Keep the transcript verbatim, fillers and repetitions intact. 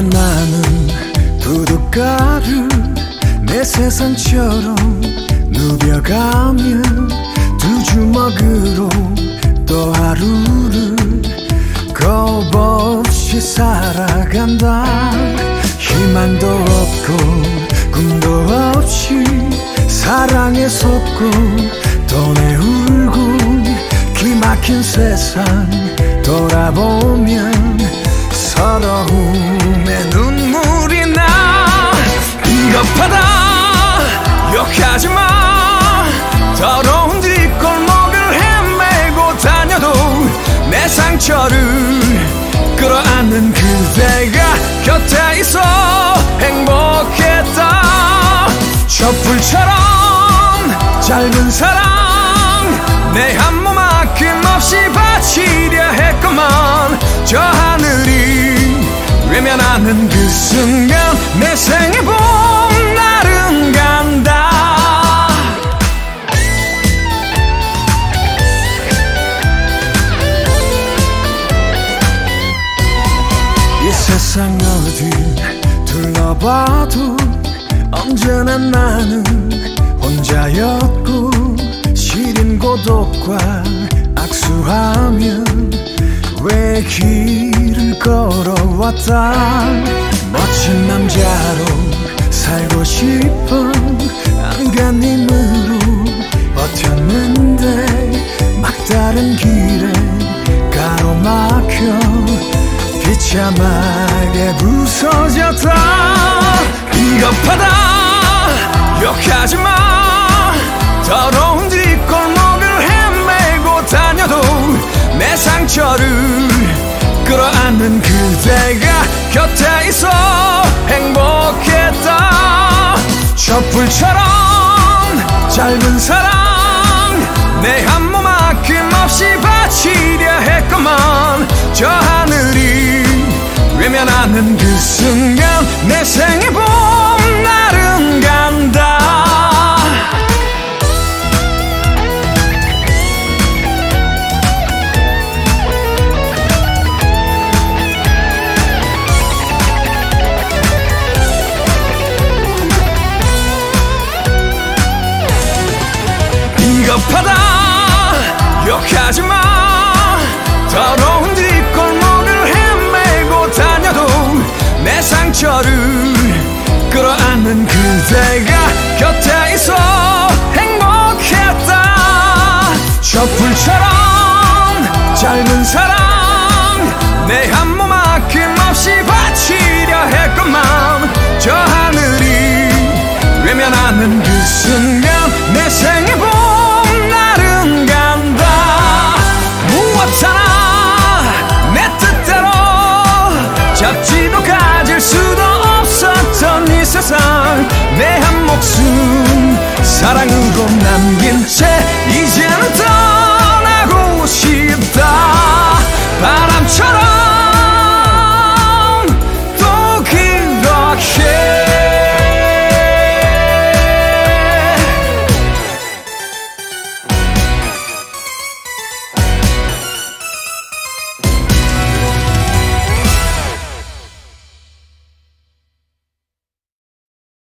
언제나 나는 부둣가를 내 세상처럼 누벼가면 두 주먹으로 또 하루를 겁없이 살아간다. 희망도 없고 꿈도 없이 사랑에 속고 돈에 울고 기막힌 세상 돌아보면 서러움에 눈물이 나. 비겁하다 욕하지마. 더러운 뒷골목을 헤매고 다녀도 내 상처를 끌어안는 그대가 곁에 있어 행복했다. 촛불처럼 짧은 사랑 내 한 몸 아낌없이 바치려 했건만 저 하늘이 외면하는 그 순간 내 생의 봄날은 간다. 이 세상 어디 둘러봐도 언제나 나는 혼자였고 시린 고독과 악수하며 왜 길을 걸어왔다. 멋진 남자로 살고 싶어 안간힘으로 버텼는데 막다른 길에 가로막혀 비참하게 부서졌다. 비겁하다 욕하지마. 더러운 뒷골목을 헤매고 다녀도 내 상처를 끌어안는 그대가 곁에 있어 행복했다. 촛불처럼 짧은 사랑 내 한 몸 아낌없이 바치려 했건만 저 하늘이 외면하는 그 순간 내 생의 봄날은 간다. 비겁하다 욕하지마. 더러운 뒷골목을 헤매고 다녀도 내 상처를 끌어안는 그대가 곁에 있어 행복했다. 촛불처럼 짧은 사랑